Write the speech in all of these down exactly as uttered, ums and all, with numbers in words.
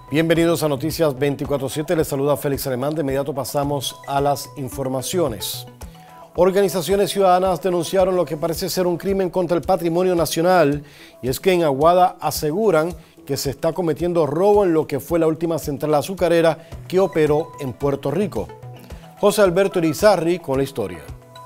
Bienvenidos a Noticias veinticuatro siete, les saluda Félix Alemán. De inmediato pasamos a las informaciones. Organizaciones ciudadanas denunciaron lo que parece ser un crimen contra el patrimonio nacional, y es que en Aguada aseguran que se está cometiendo robo en lo que fue la última central azucarera que operó en Puerto Rico. José Alberto Irizarry con la historia.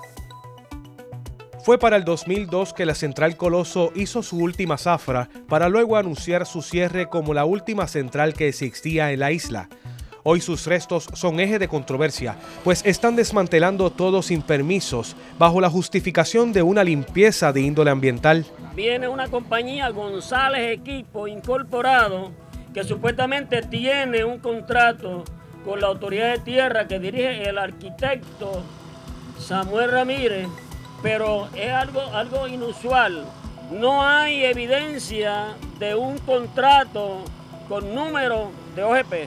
Fue para el dos mil dos que la central Coloso hizo su última zafra para luego anunciar su cierre como la última central que existía en la isla. Hoy sus restos son eje de controversia, pues están desmantelando todo sin permisos, bajo la justificación de una limpieza de índole ambiental. Viene una compañía, González Equipo Incorporado, que supuestamente tiene un contrato con la autoridad de tierra que dirige el arquitecto Samuel Ramírez, pero es algo, algo inusual. No hay evidencia de un contrato con número de O G P.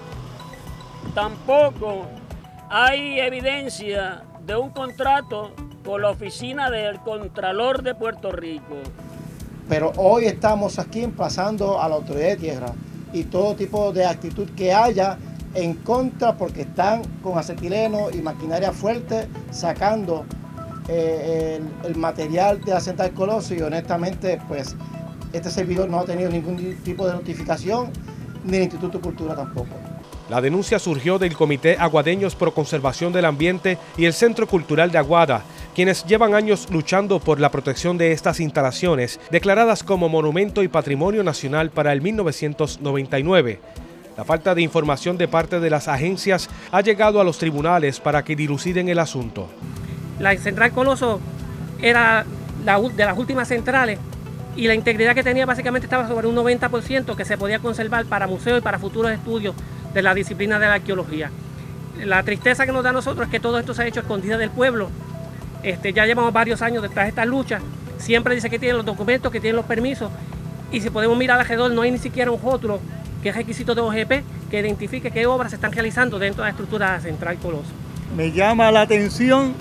Tampoco hay evidencia de un contrato con la oficina del Contralor de Puerto Rico. Pero hoy estamos aquí emplazando a la autoridad de tierra y todo tipo de actitud que haya en contra, porque están con acetileno y maquinaria fuerte sacando eh, el, el material de la central Coloso, y honestamente pues este servidor no ha tenido ningún tipo de notificación, ni el Instituto de Cultura tampoco. La denuncia surgió del Comité Aguadeños Pro Conservación del Ambiente y el Centro Cultural de Aguada, quienes llevan años luchando por la protección de estas instalaciones, declaradas como Monumento y Patrimonio Nacional para el mil novecientos noventa y nueve. La falta de información de parte de las agencias ha llegado a los tribunales para que diluciden el asunto. La central Coloso era la, de las últimas centrales, y la integridad que tenía básicamente estaba sobre un noventa por ciento que se podía conservar para museos y para futuros estudios de la disciplina de la arqueología. La tristeza que nos da a nosotros es que todo esto se ha hecho escondida del pueblo. Este, ya llevamos varios años detrás de esta lucha. Siempre dice que tienen los documentos, que tienen los permisos, y si podemos mirar alrededor no hay ni siquiera un rótulo que es requisito de O G P que identifique qué obras se están realizando dentro de la estructura central Coloso. Me llama la atención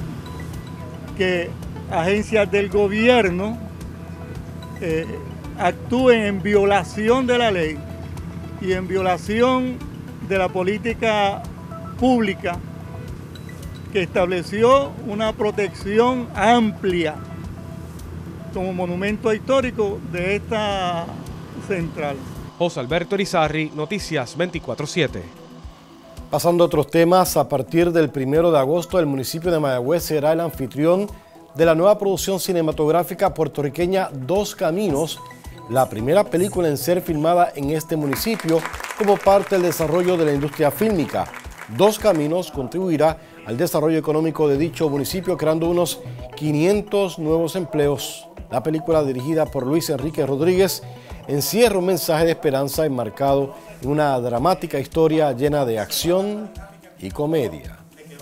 que agencias del gobierno eh, actúen en violación de la ley y en violación de la política pública que estableció una protección amplia como monumento histórico de esta central. José Alberto Irizarry, Noticias veinticuatro siete. Pasando a otros temas, a partir del primero de agosto el municipio de Mayagüez será el anfitrión de la nueva producción cinematográfica puertorriqueña Dos Caminos, la primera película en ser filmada en este municipio como parte del desarrollo de la industria fílmica. Dos Caminos contribuirá al desarrollo económico de dicho municipio, creando unos quinientos nuevos empleos. La película, dirigida por Luis Enrique Rodríguez, encierra un mensaje de esperanza enmarcado en una dramática historia llena de acción y comedia.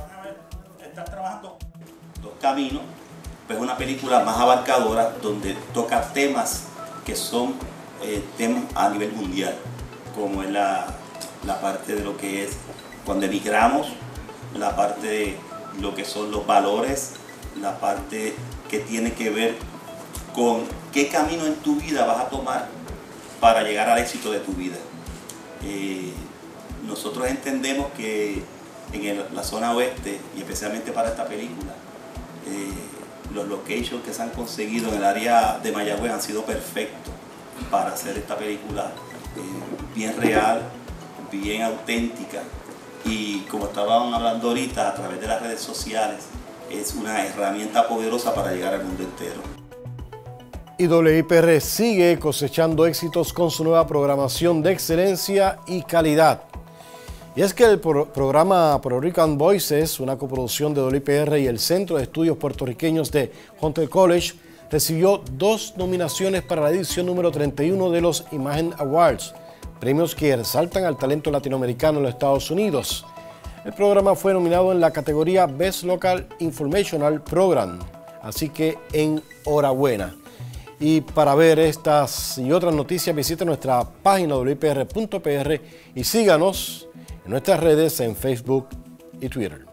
Dos Caminos es pues una película más abarcadora donde toca temas que son eh, temas a nivel mundial, como es la, la parte de lo que es cuando emigramos, la parte de lo que son los valores, la parte que tiene que ver con qué camino en tu vida vas a tomar para llegar al éxito de tu vida. Eh, nosotros entendemos que en el, la zona oeste, y especialmente para esta película, eh, los locations que se han conseguido en el área de Mayagüez han sido perfectos para hacer esta película eh, bien real, bien auténtica, y como estaban hablando ahorita, a través de las redes sociales, es una herramienta poderosa para llegar al mundo entero. Y W I P R sigue cosechando éxitos con su nueva programación de excelencia y calidad. Y es que el pro programa Puerto Rican Voices, una coproducción de W I P R y el Centro de Estudios Puertorriqueños de Hunter College, recibió dos nominaciones para la edición número treinta y uno de los Imagen Awards, premios que resaltan al talento latinoamericano en los Estados Unidos. El programa fue nominado en la categoría Best Local Informational Program, así que enhorabuena. Y para ver estas y otras noticias, visite nuestra página w p r punto p r y síganos en nuestras redes en Facebook y Twitter.